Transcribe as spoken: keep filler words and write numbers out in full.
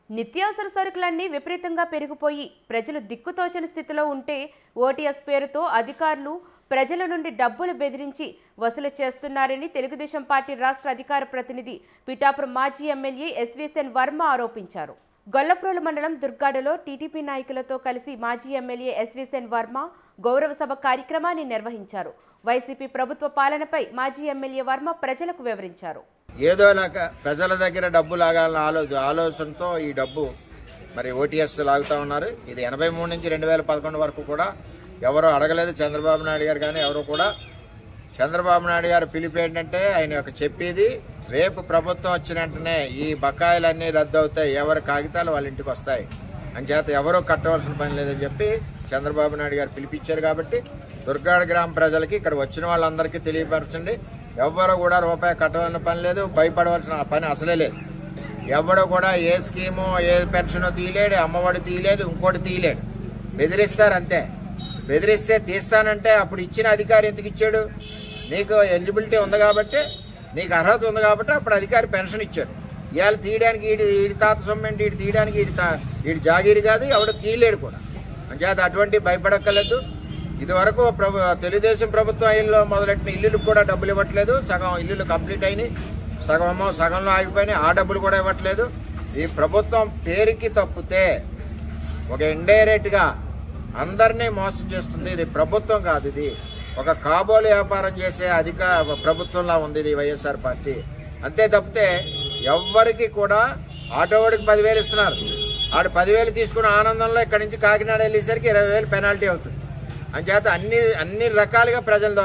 నిత్యావసర సరుకులన్నీ విపరీతంగా పెరిగిపోయి ప్రజలు దిక్కుతోచని స్థితిలో ఉంటే ఓటీఎస్ పేరుతో అధికారులు ప్రజల నుండి డబ్బులు బెదిరించి వసూలు చేస్తున్నారని తెలుగుదేశం పార్టీ రాష్ట్ర అధికార ప్రతినిధి పిఠాపురం మాజీ ఎమ్మెల్యే ఎస్వీఎన్ వర్మ ఆరోపించారు. గొల్లప్రోలు మండలం దుర్గాడలో టీడీపీ నాయకులతో కలిసి మాజీ ఎమ్మెల్యే ఎస్వీఎన్ వర్మ గౌరవ సభ కార్యక్రమాన్ని నిర్వహించారు. వైసీపీ ప్రభుత్వ పాలనపై మాజీ ఎమ్మెల్యే వర్మ ప్రజలకు వివరించారు. ఏదో లాగా ప్రజల దగ్గర డబ్బు లాగాలని ఆలో ఆలోచనతో ఈ డబ్బు మరి ఓటీఎస్ లాగుతూ ఉన్నారు. ఇది ఎనభై మూడు నుంచి రెండు వేల పదకొండు వరకు కూడా ఎవరో అడగలేదు చంద్రబాబు నాయుడు గారు, కానీ ఎవరు కూడా. చంద్రబాబు నాయుడు గారు పిలుపు ఏంటంటే ఆయన యొక్క చెప్పేది, రేపు ప్రభుత్వం వచ్చిన వెంటనే ఈ బకాయిలన్నీ రద్దు అవుతాయి, ఎవరి కాగితాలు వాళ్ళ ఇంటికి వస్తాయి అని చేత ఎవరో కట్టవలసిన పని లేదని చెప్పి చంద్రబాబు నాయుడు గారు పిలిపించారు. కాబట్టి దుర్గాడ గ్రామ ప్రజలకి ఇక్కడ వచ్చిన వాళ్ళందరికీ తెలియపరచండి, ఎవ్వరూ కూడా రూపాయి కట్టవలసిన పని లేదు, భయపడవలసిన పని అసలే లేదు. ఎవడో కూడా ఏ స్కీము ఏ పెన్షను తీయలేడు, అమ్మఒడి తీయలేదు, ఇంకోటి తీయలేడు. బెదిరిస్తారు అంతే. బెదిరిస్తే తీస్తానంటే అప్పుడు ఇచ్చిన అధికారి ఎందుకు ఇచ్చాడు? నీకు ఎలిజిబిలిటీ ఉంది కాబట్టి, నీకు అర్హత ఉంది కాబట్టి అప్పుడు అధికారి పెన్షన్ ఇచ్చాడు. ఇవాళ తీయడానికి ఈడి ఈడి తాత సొమ్మెంటి ఈడు తీయడానికి ఈడి తా ఈడి జాగీరి కాదు, ఎవడు తీయలేడు కూడా. అంచేత అటువంటి భయపడక్కర్లేదు. ఇదివరకు ప్రభు తెలుగుదేశం ప్రభుత్వం ఇల్లు మొదలెట్టిన ఇల్లులకు కూడా డబ్బులు ఇవ్వట్లేదు. సగం ఇల్లులు కంప్లీట్ అయినాయి, సగం సగంలో ఆగిపోయినాయి, ఆ డబ్బులు కూడా ఇవ్వట్లేదు. ఈ ప్రభుత్వం పేరుకి తప్పితే ఒక ఇండైరెక్ట్గా అందరినీ మోసం చేస్తుంది. ఇది ప్రభుత్వం కాదు, ఇది ఒక కాబోలు వ్యాపారం చేసే అధిక ప్రభుత్వంలా ఉంది ఇది వైఎస్ఆర్ పార్టీ. అంతే తప్పితే ఎవ్వరికి కూడా ఆటోవాడికి పదివేలు ఇస్తున్నారు, ఆడు పదివేలు తీసుకున్న ఆనందంలో ఇక్కడి నుంచి కాకినాడ వెళ్ళేసరికి ఇరవై వేలు పెనాల్టీ అవుతుంది. అంచేత అన్ని అన్ని రకాలుగా ప్రజలు